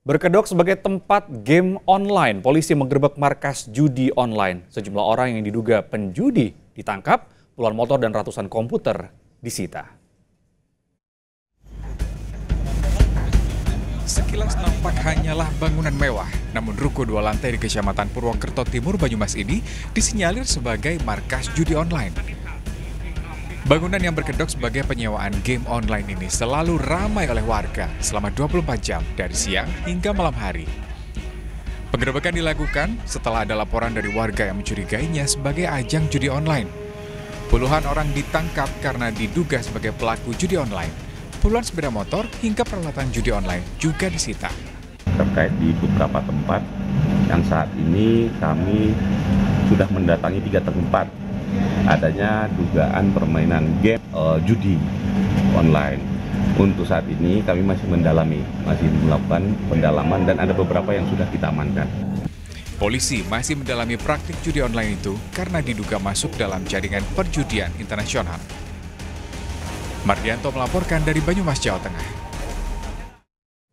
Berkedok sebagai tempat game online, polisi menggerebek markas judi online. Sejumlah orang yang diduga penjudi ditangkap, puluhan motor dan ratusan komputer disita. Sekilas nampak hanyalah bangunan mewah, namun ruko 2 lantai di Kecamatan Purwokerto Timur, Banyumas ini disinyalir sebagai markas judi online. Bangunan yang berkedok sebagai penyewaan game online ini selalu ramai oleh warga selama 24 jam dari siang hingga malam hari. Penggerebekan dilakukan setelah ada laporan dari warga yang mencurigainya sebagai ajang judi online. Puluhan orang ditangkap karena diduga sebagai pelaku judi online. Puluhan sepeda motor hingga peralatan judi online juga disita. Terkait di beberapa tempat yang saat ini kami sudah mendatangi 3 tempat adanya dugaan permainan game judi online. Untuk saat ini kami masih melakukan pendalaman dan ada beberapa yang sudah kita amankan. Polisi masih mendalami praktik judi online itu karena diduga masuk dalam jaringan perjudian internasional. Mardianto melaporkan dari Banyumas, Jawa Tengah.